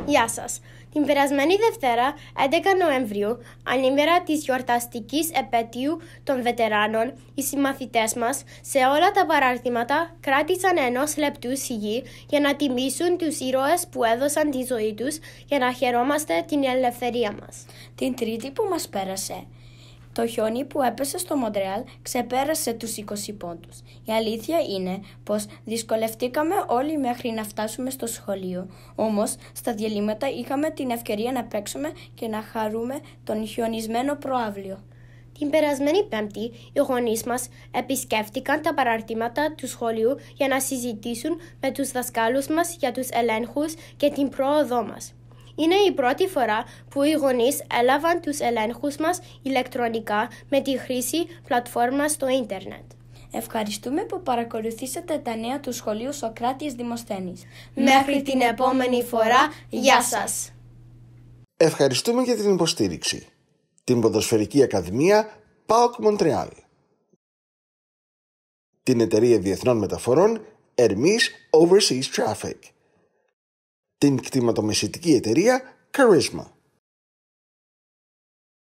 Γεια σας. Την περασμένη Δευτέρα, 11 Νοεμβρίου, ανήμερα της γιορταστικής επέτειου των βετεράνων, οι συμμαθητές μας σε όλα τα παράρτηματα κράτησαν 1 λεπτού σιγή για να τιμήσουν τους ήρωες που έδωσαν τη ζωή τους για να χαιρόμαστε την ελευθερία μας. Την Τρίτη που μας πέρασε, το χιόνι που έπεσε στο Μοντρεάλ ξεπέρασε τους 20 πόντους. Η αλήθεια είναι πως δυσκολευτήκαμε όλοι μέχρι να φτάσουμε στο σχολείο. Όμως, στα διαλύματα είχαμε την ευκαιρία να παίξουμε και να χαρούμε τον χιονισμένο προαύλιο. Την περασμένη Πέμπτη, οι γονείς μας επισκέφτηκαν τα παραρτήματα του σχολείου για να συζητήσουν με τους δασκάλους μας για τους ελέγχους και την πρόοδό μας. Είναι η πρώτη φορά που οι γονείς έλαβαν τους ελέγχους μας ηλεκτρονικά με τη χρήση πλατφόρμας στο ίντερνετ. Ευχαριστούμε που παρακολουθήσατε τα νέα του σχολείου Σοκράτης-Δημοσθένης. Μέχρι την επόμενη φορά, γεια σας! Ευχαριστούμε για την υποστήριξη. Την Ποδοσφαιρική Ακαδημία ΠΑΟΚ Μοντρεάλ. Την Εταιρεία Διεθνών Μεταφορών Hermes Overseas Traffic. Την κτηματομεσητική εταιρεία Charisma.